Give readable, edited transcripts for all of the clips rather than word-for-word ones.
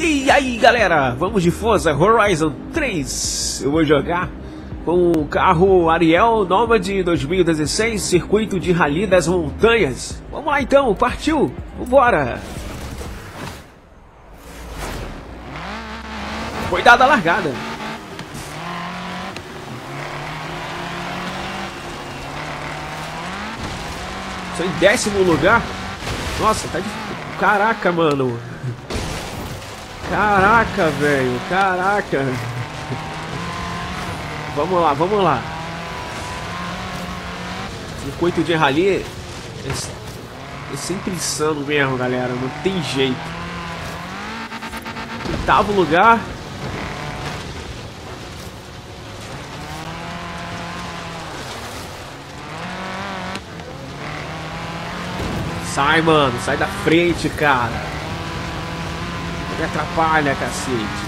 E aí galera, vamos de Forza Horizon 3. Eu vou jogar com o carro Ariel Nomad 2016, circuito de rally das montanhas. Vamos lá então, partiu, vambora. Foi dada a largada. Estou em 10º lugar. Nossa, tá difícil. Caraca, mano. Caraca, velho. Caraca. Vamos lá, vamos lá. Circuito de rally é sempre insano mesmo, galera. Não tem jeito. 8º lugar. Sai, mano. Sai da frente, cara. Me atrapalha, cacete.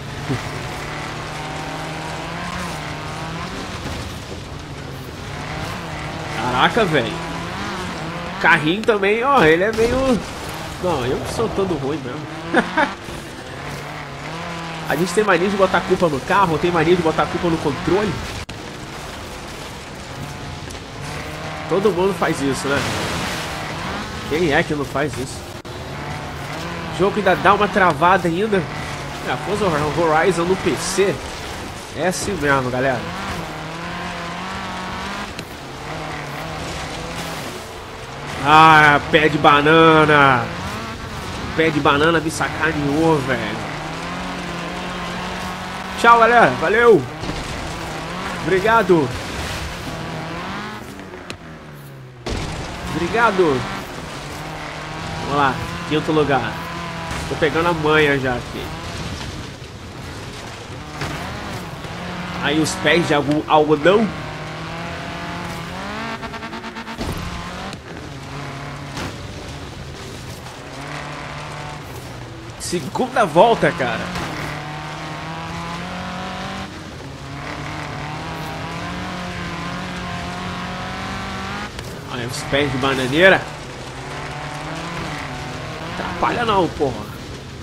Caraca, velho. Carrinho também, ó. Ele é meio... Não, eu sou todo ruim mesmo. A gente tem mania de botar culpa no carro, tem mania de botar culpa no controle. Todo mundo faz isso, né? Quem é que não faz isso? O jogo ainda dá uma travada ainda. A Forza Horizon no PC é assim mesmo, galera. Ah, pé de banana. Pé de banana me sacaneou, velho. Tchau, galera. Valeu. Obrigado. Obrigado. Vamos lá, 5º lugar. Tô pegando a manha já aqui. Aí os pés de algodão. Segunda volta, cara. Aí os pés de bananeira. Atrapalha não, porra.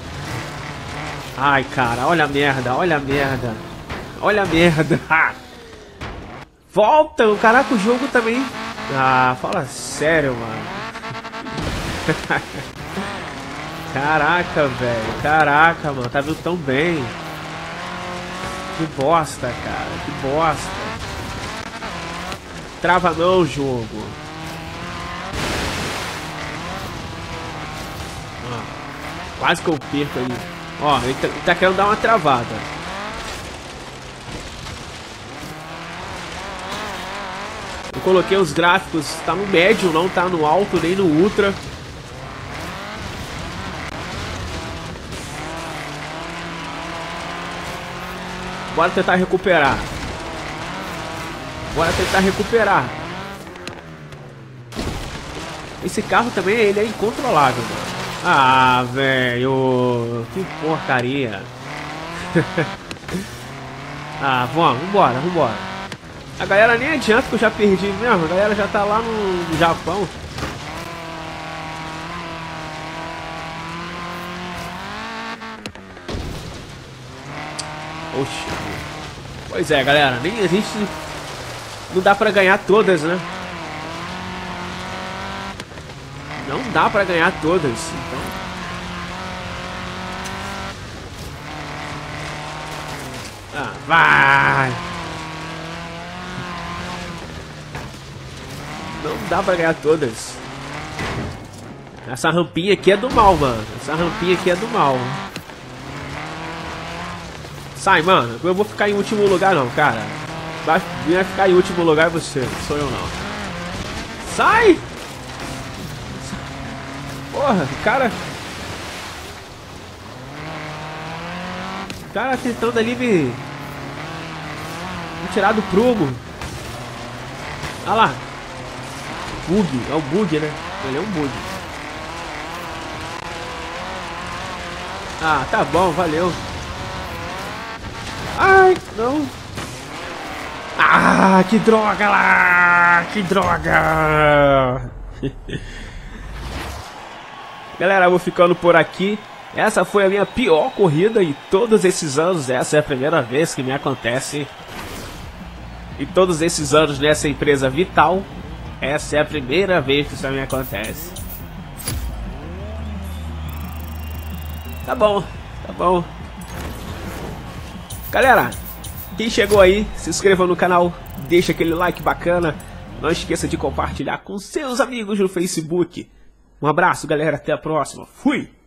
Ai, cara, olha a merda, olha a merda. Olha a merda. Volta, caraca, o jogo também. Ah, fala sério, mano. Caraca, velho. Caraca, mano, tá vindo tão bem. Que bosta, cara, que bosta. Trava não, jogo. Quase que eu perco ali. Ó, ele tá querendo dar uma travada. Eu coloquei os gráficos, tá no médio, não tá no alto nem no ultra. Bora tentar recuperar. Bora tentar recuperar. Esse carro também, ele é incontrolável, mano. Ah, velho, que porcaria. Ah, vambora, vambora. A galera nem adianta que eu já perdi mesmo. A galera já tá lá no Japão. Oxi. Pois é, galera, nem a gente não dá pra ganhar todas, né? Não dá pra ganhar todas, então... Ah, vai! Não dá pra ganhar todas. Essa rampinha aqui é do mal, mano. Essa rampinha aqui é do mal. Sai, mano. Eu vou ficar em último lugar não, cara. Vai ficar em último lugar você, não sou eu não. Sai! Porra, o cara tentando ali me tirar do prumo. Olha lá. Bug, é o bug, né? Ele é um bug. Ah, tá bom, valeu. Ai, não. Ah, que droga lá! Que droga! Galera, eu vou ficando por aqui. Essa foi a minha pior corrida em todos esses anos. Essa é a primeira vez que me acontece. Em todos esses anos nessa empresa Vital, essa é a primeira vez que isso me acontece. Tá bom, tá bom. Galera, quem chegou aí, se inscreva no canal, deixa aquele like bacana. Não esqueça de compartilhar com seus amigos no Facebook. Um abraço, galera, até a próxima. Fui!